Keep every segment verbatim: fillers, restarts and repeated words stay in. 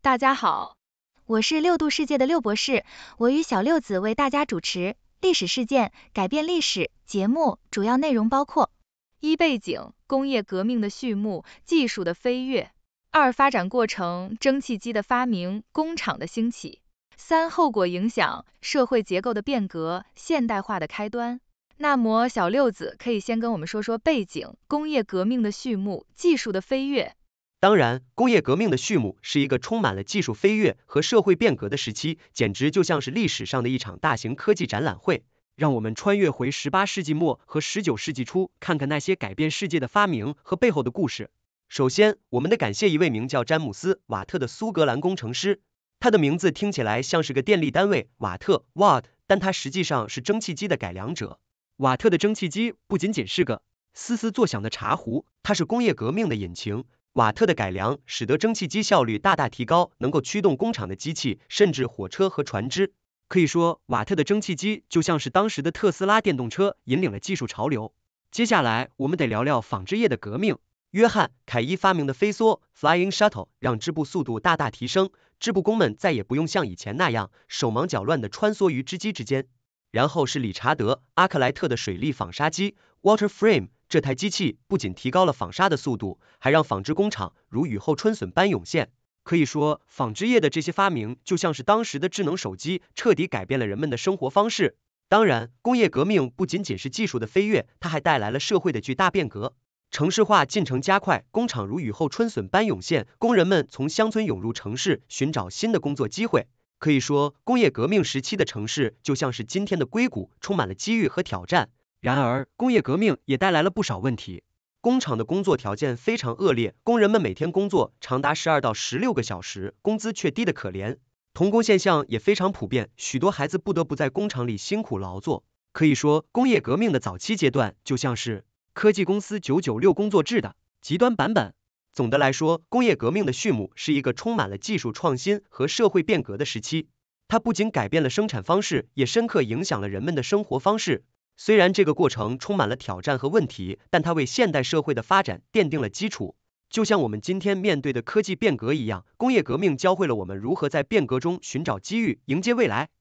大家好， 我是六度世界的六博士，我与小六子为大家主持历史事件改变历史节目，主要内容包括： 一、背景，工业革命的序幕，技术的飞跃；二、发展过程，蒸汽机的发明，工厂的兴起；三、后果影响，社会结构的变革，现代化的开端。那么小六子可以先跟我们说说背景，工业革命的序幕，技术的飞跃。 当然，工业革命的序幕是一个充满了技术飞跃和社会变革的时期，简直就像是历史上的一场大型科技展览会。让我们穿越回十八世纪末和十九世纪初，看看那些改变世界的发明和背后的故事。首先，我们得感谢一位名叫詹姆斯·瓦特的苏格兰工程师。他的名字听起来像是个电力单位瓦特 Watt， 但他实际上是蒸汽机的改良者。瓦特的蒸汽机不仅仅是个嘶嘶作响的茶壶，它是工业革命的引擎。瓦特的改良使得蒸汽机效率大大提高，能够驱动工厂的机器，甚至火车和船只。可以说，瓦特的蒸汽机就像是当时的特斯拉电动车，引领了技术潮流。接下来，我们得聊聊纺织业的革命。约翰·凯伊发明的飞梭 Flying Shuttle 让织布速度大大提升，织布工们再也不用像以前那样手忙脚乱地穿梭于织机之间。然后是理查德·阿克莱特的水力纺纱机 Water Frame。这台机器不仅提高了纺纱的速度，还让纺织工厂如雨后春笋般涌现。可以说，纺织业的这些发明就像是当时的智能手机，彻底改变了人们的生活方式。当然，工业革命不仅仅是技术的飞跃，它还带来了社会的巨大变革。城市化进程加快，工厂如雨后春笋般涌现，工人们从乡村涌入城市，寻找新的工作机会。可以说，工业革命时期的城市就像是今天的硅谷，充满了机遇和挑战。然而，工业革命也带来了不少问题。工厂的工作条件非常恶劣，工人们每天工作长达十二到十六个小时，工资却低得可怜。童工现象也非常普遍，许多孩子不得不在工厂里辛苦劳作。可以说，工业革命的早期阶段就像是科技公司九九六工作制的极端版本。总的来说，工业革命的序幕是一个充满了技术创新和社会变革的时期。它不仅改变了生产方式，也深刻影响了人们的生活方式。虽然这个过程充满了挑战和问题，但它为现代社会的发展奠定了基础。就像我们今天面对的科技变革一样，工业革命教会了我们如何在变革中寻找机遇，迎接未来。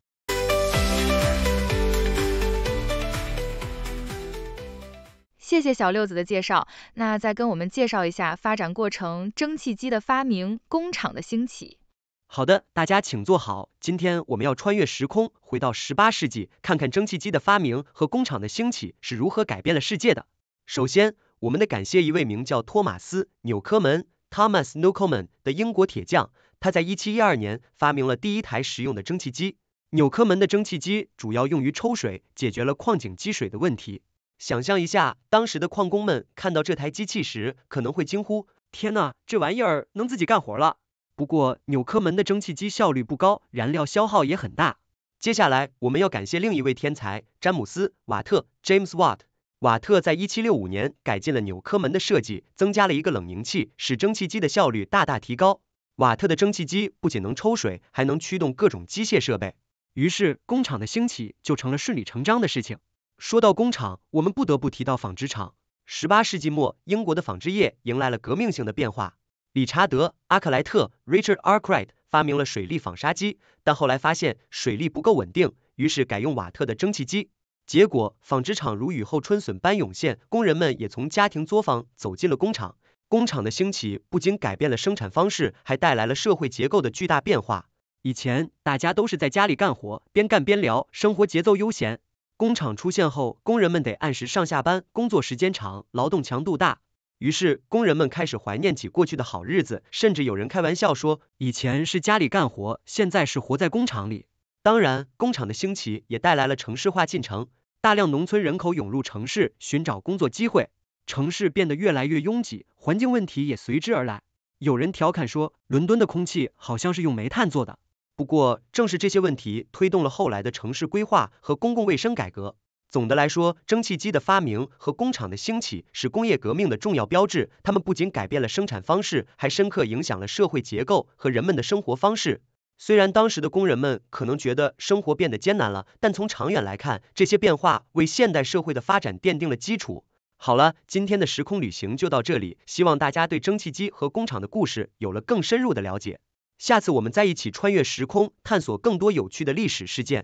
谢谢小六子的介绍，那再跟我们介绍一下发展过程，蒸汽机的发明，工厂的兴起。 好的，大家请坐好。今天我们要穿越时空，回到十八世纪，看看蒸汽机的发明和工厂的兴起是如何改变了世界的。首先，我们得感谢一位名叫托马斯·纽科门 （Thomas Newcomen） 的英国铁匠，他在一七一二年发明了第一台实用的蒸汽机。纽科门的蒸汽机主要用于抽水，解决了矿井积水的问题。想象一下，当时的矿工们看到这台机器时，可能会惊呼：天哪，这玩意儿能自己干活了！不过，纽科门的蒸汽机效率不高，燃料消耗也很大。接下来，我们要感谢另一位天才，詹姆斯·瓦特 （James Watt）。瓦特在一七六五年改进了纽科门的设计，增加了一个冷凝器，使蒸汽机的效率大大提高。瓦特的蒸汽机不仅能抽水，还能驱动各种机械设备。于是，工厂的兴起就成了顺理成章的事情。说到工厂，我们不得不提到纺织厂。十八世纪末，英国的纺织业迎来了革命性的变化。理查德·阿克莱特 （Richard Arkwright） 发明了水力纺纱机，但后来发现水力不够稳定，于是改用瓦特的蒸汽机。结果，纺织厂如雨后春笋般涌现，工人们也从家庭作坊走进了工厂。工厂的兴起不仅改变了生产方式，还带来了社会结构的巨大变化。以前，大家都是在家里干活，边干边聊，生活节奏悠闲。工厂出现后，工人们得按时上下班，工作时间长，劳动强度大。于是，工人们开始怀念起过去的好日子，甚至有人开玩笑说，以前是家里干活，现在是活在工厂里。当然，工厂的兴起也带来了城市化进程，大量农村人口涌入城市，寻找工作机会，城市变得越来越拥挤，环境问题也随之而来。有人调侃说，伦敦的空气好像是用煤炭做的。不过，正是这些问题推动了后来的城市规划和公共卫生改革。总的来说，蒸汽机的发明和工厂的兴起是工业革命的重要标志，它们不仅改变了生产方式，还深刻影响了社会结构和人们的生活方式。虽然当时的工人们可能觉得生活变得艰难了，但从长远来看，这些变化为现代社会的发展奠定了基础。好了，今天的时空旅行就到这里，希望大家对蒸汽机和工厂的故事有了更深入的了解。 下次我们再一起穿越时空，探索更多有趣的历史事件。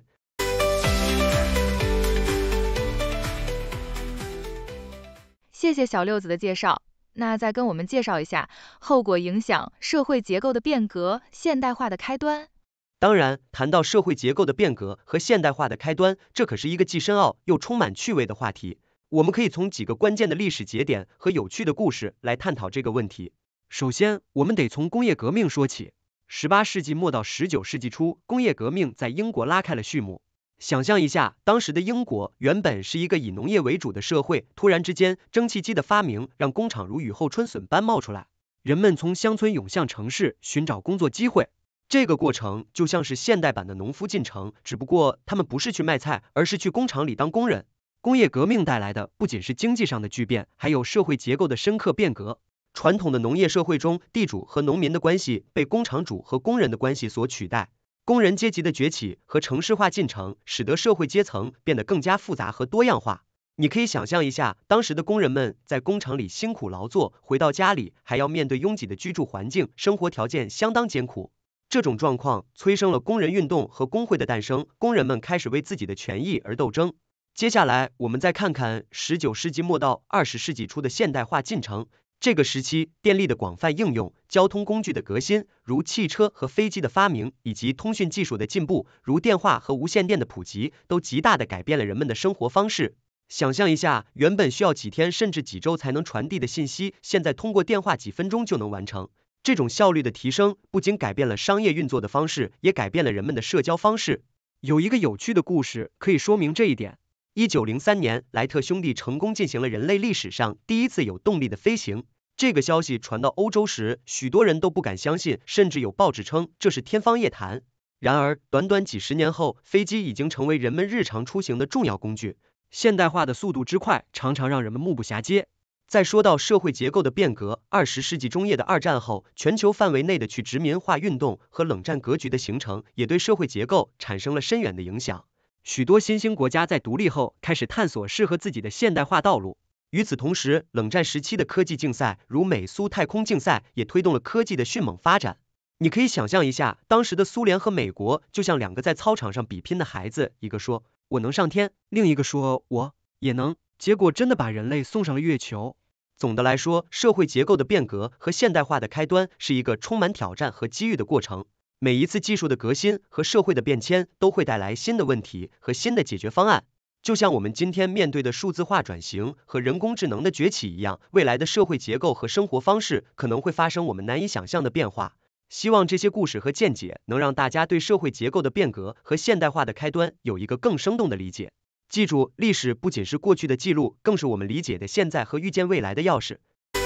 谢谢小六子的介绍。那再跟我们介绍一下后果影响社会结构的变革，现代化的开端。 当然，谈到社会结构的变革和现代化的开端，这可是一个既深奥又充满趣味的话题。我们可以从几个关键的历史节点和有趣的故事来探讨这个问题。首先，我们得从工业革命说起。十八世纪末到十九世纪初，工业革命在英国拉开了序幕。想象一下，当时的英国原本是一个以农业为主的社会，突然之间，蒸汽机的发明让工厂如雨后春笋般冒出来，人们从乡村涌向城市寻找工作机会。这个过程就像是现代版的农夫进城，只不过他们不是去卖菜，而是去工厂里当工人。工业革命带来的不仅是经济上的巨变，还有社会结构的深刻变革。传统的农业社会中，地主和农民的关系被工厂主和工人的关系所取代。工人阶级的崛起和城市化进程，使得社会阶层变得更加复杂和多样化。你可以想象一下，当时的工人们在工厂里辛苦劳作，回到家里还要面对拥挤的居住环境，生活条件相当艰苦。这种状况催生了工人运动和工会的诞生，工人们开始为自己的权益而斗争。接下来，我们再看看十九世纪末到二十世纪初的现代化进程。这个时期，电力的广泛应用、交通工具的革新，如汽车和飞机的发明，以及通讯技术的进步，如电话和无线电的普及，都极大地改变了人们的生活方式。想象一下，原本需要几天甚至几周才能传递的信息，现在通过电话几分钟就能完成。这种效率的提升，不仅改变了商业运作的方式，也改变了人们的社交方式。有一个有趣的故事可以说明这一点。一九零三年，莱特兄弟成功进行了人类历史上第一次有动力的飞行。这个消息传到欧洲时，许多人都不敢相信，甚至有报纸称这是天方夜谭。然而，短短几十年后，飞机已经成为人们日常出行的重要工具。现代化的速度之快，常常让人们目不暇接。再说到社会结构的变革，二十世纪中叶的二战后，全球范围内的去殖民化运动和冷战格局的形成，也对社会结构产生了深远的影响。许多新兴国家在独立后开始探索适合自己的现代化道路。与此同时，冷战时期的科技竞赛，如美苏太空竞赛，也推动了科技的迅猛发展。你可以想象一下，当时的苏联和美国就像两个在操场上比拼的孩子，一个说我能上天，另一个说我也能，结果真的把人类送上了月球。总的来说，社会结构的变革和现代化的开端是一个充满挑战和机遇的过程。每一次技术的革新和社会的变迁都会带来新的问题和新的解决方案。就像我们今天面对的数字化转型和人工智能的崛起一样，未来的社会结构和生活方式可能会发生我们难以想象的变化。希望这些故事和见解能让大家对社会结构的变革和现代化的开端有一个更生动的理解。记住，历史不仅是过去的记录，更是我们理解的现在和预见未来的钥匙。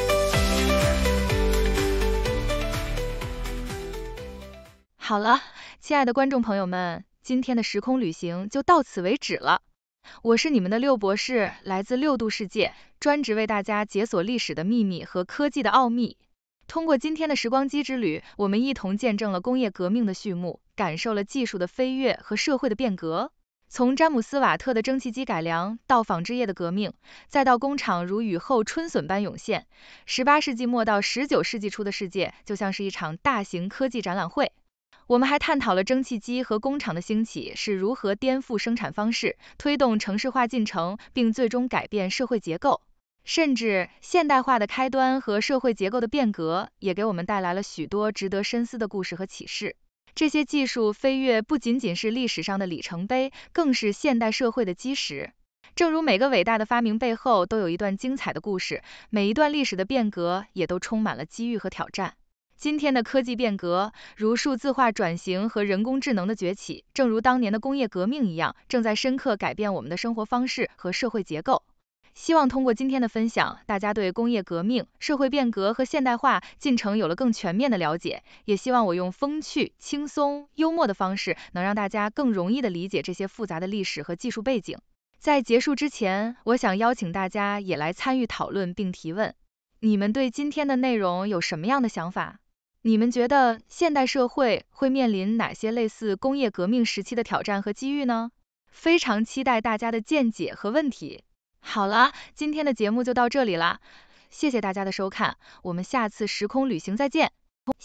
好了，亲爱的观众朋友们，今天的时空旅行就到此为止了。我是你们的六博士，来自六度世界，专职为大家解锁历史的秘密和科技的奥秘。通过今天的时光机之旅，我们一同见证了工业革命的序幕，感受了技术的飞跃和社会的变革。从詹姆斯·瓦特的蒸汽机改良，到纺织业的革命，再到工厂如雨后春笋般涌现，十八世纪末到十九世纪初的世界就像是一场大型科技展览会。我们还探讨了蒸汽机和工厂的兴起是如何颠覆生产方式，推动城市化进程，并最终改变社会结构。甚至现代化的开端和社会结构的变革，也给我们带来了许多值得深思的故事和启示。这些技术飞跃不仅仅是历史上的里程碑，更是现代社会的基石。正如每个伟大的发明背后都有一段精彩的故事，每一段历史的变革也都充满了机遇和挑战。今天的科技变革，如数字化转型和人工智能的崛起，正如当年的工业革命一样，正在深刻改变我们的生活方式和社会结构。希望通过今天的分享，大家对工业革命、社会变革和现代化进程有了更全面的了解，也希望我用风趣、轻松、幽默的方式，能让大家更容易地理解这些复杂的历史和技术背景。在结束之前，我想邀请大家也来参与讨论并提问。你们对今天的内容有什么样的想法？你们觉得现代社会会面临哪些类似工业革命时期的挑战和机遇呢？非常期待大家的见解和问题。好了，今天的节目就到这里啦，谢谢大家的收看，我们下次时空旅行再见。谢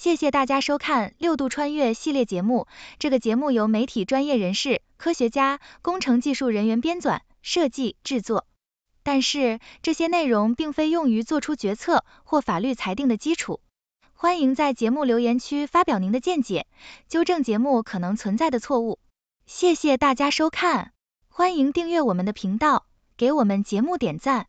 谢谢大家收看六度穿越系列节目。这个节目由媒体专业人士、科学家、工程技术人员编纂、设计、制作。但是，这些内容并非用于做出决策或法律裁定的基础。欢迎在节目留言区发表您的见解，纠正节目可能存在的错误。谢谢大家收看，欢迎订阅我们的频道，给我们节目点赞。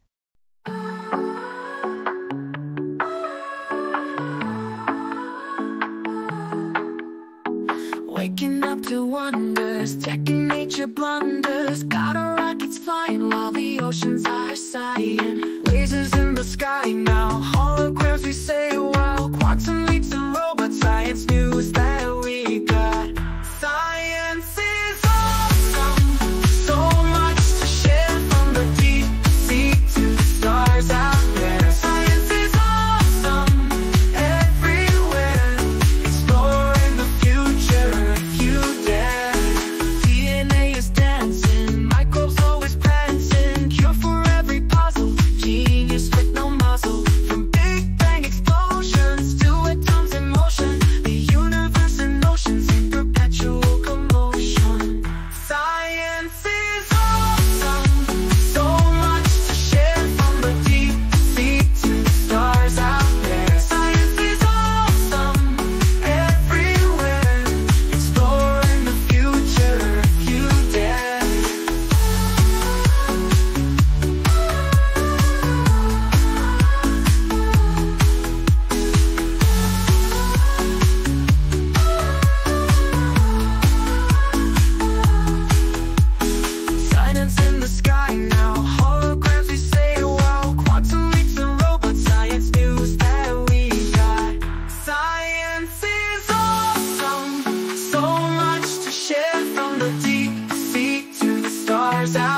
Waking up to wonders, checking nature blunders. Got our rockets flying while the oceans are sighing. Lasers in the sky now, holograms we say wow. Quantum leaps and robot science news that we got. Science is awesome, so much to share from the deep sea to the stars out there. Science is awesome, everywhere, exploring the future. You dare. D N A is dancing, microbes always prancing. Cure for every puzzle, genius with no muzzle. From Big Bang explosions to atoms in motion, the universe in oceans in perpetual commotion. Science is awesome, so much to share from the deep sea to the stars out there. Science is awesome, everywhere, exploring the future if you dare. Silence in the sky now, holograms we say wow. Quantum leaps and robot science news that we got. Science is awesome, so much to share from the deep sea to the stars out